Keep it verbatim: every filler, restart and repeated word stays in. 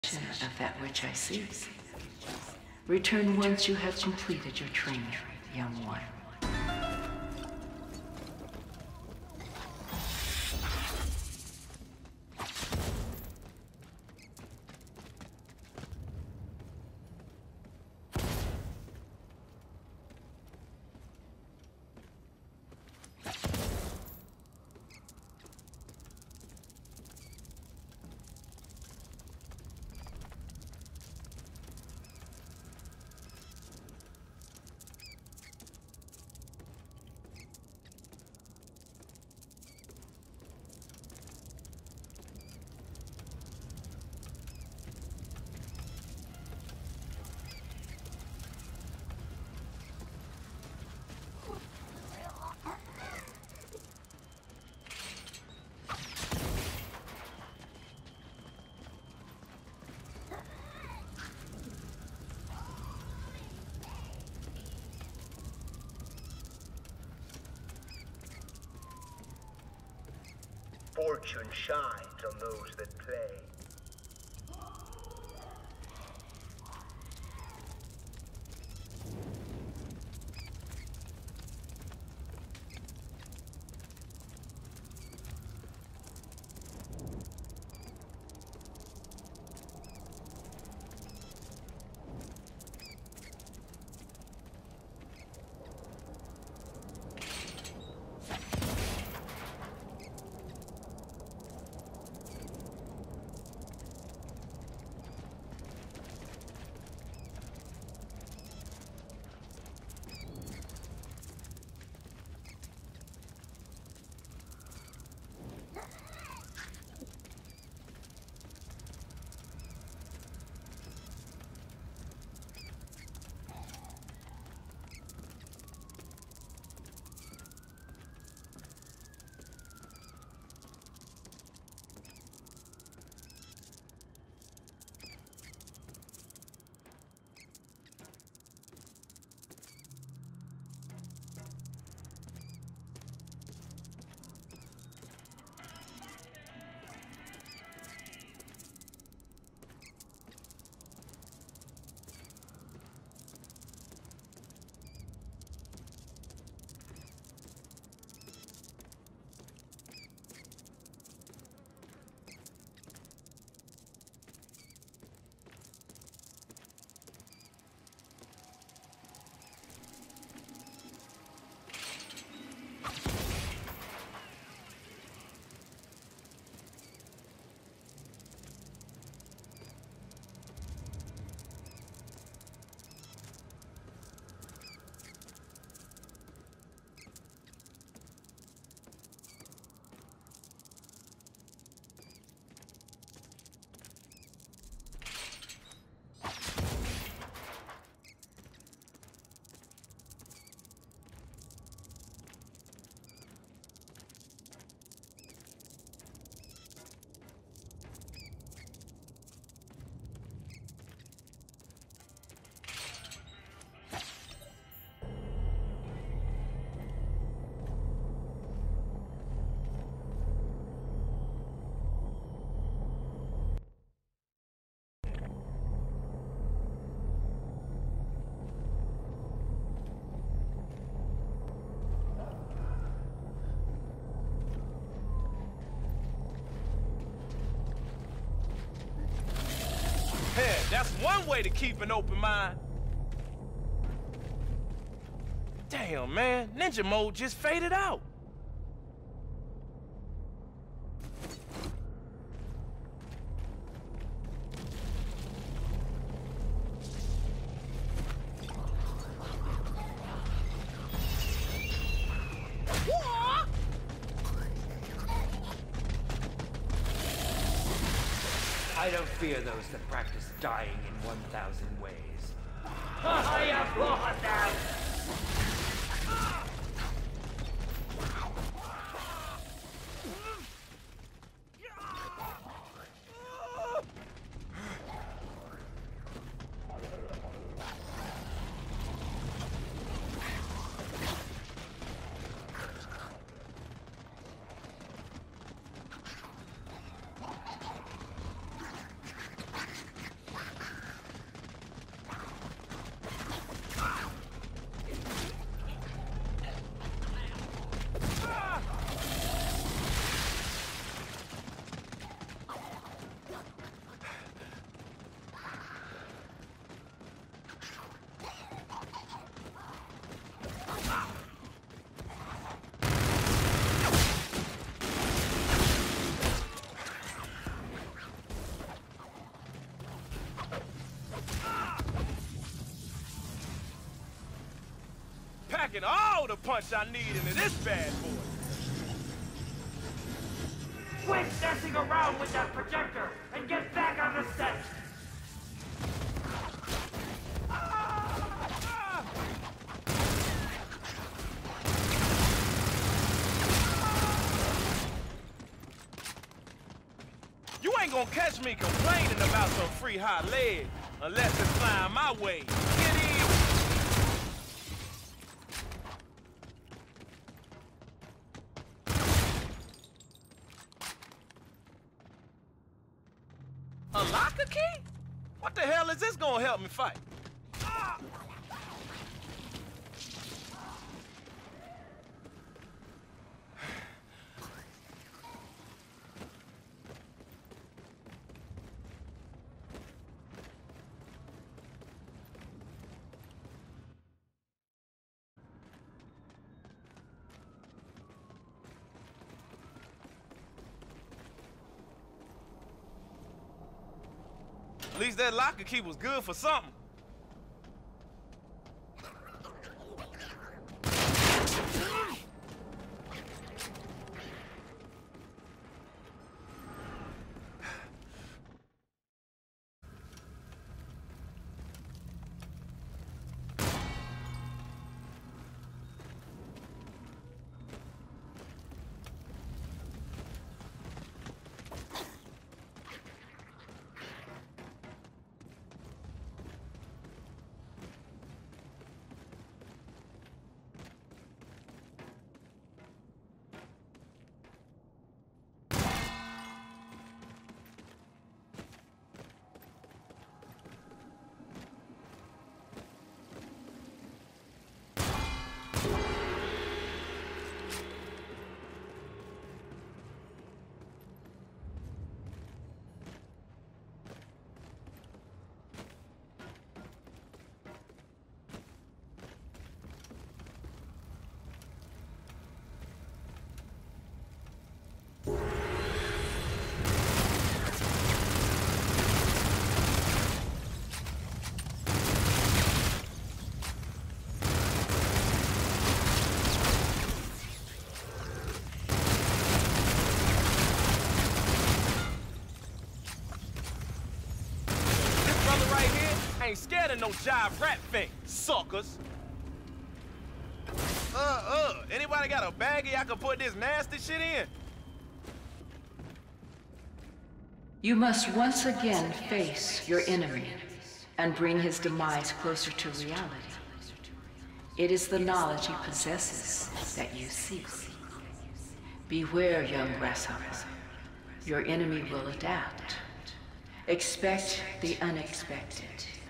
Of that which I seek. Return once you have completed your training, young one. Fortune shines on those that play. That's one way to keep an open mind. Damn, man, ninja mode just faded out. I don't fear those that practice dying in one thousand ways. I applaud them! packing all the punch I need into this bad boy. Quit messing around with that projector and get back on the set! You ain't gonna catch me complaining about some free hot lead unless it's flying my way. Get in! A locker key? What the hell is this gonna help me fight? Ah! At least that locker key was good for something. Ain't scared of no jive rat fake, suckers. Uh, uh, anybody got a baggie I can put this nasty shit in? You must once again face your enemy and bring his demise closer to reality. It is the knowledge he possesses that you seek. Beware, young grasshopper. Your enemy will adapt. Expect the unexpected.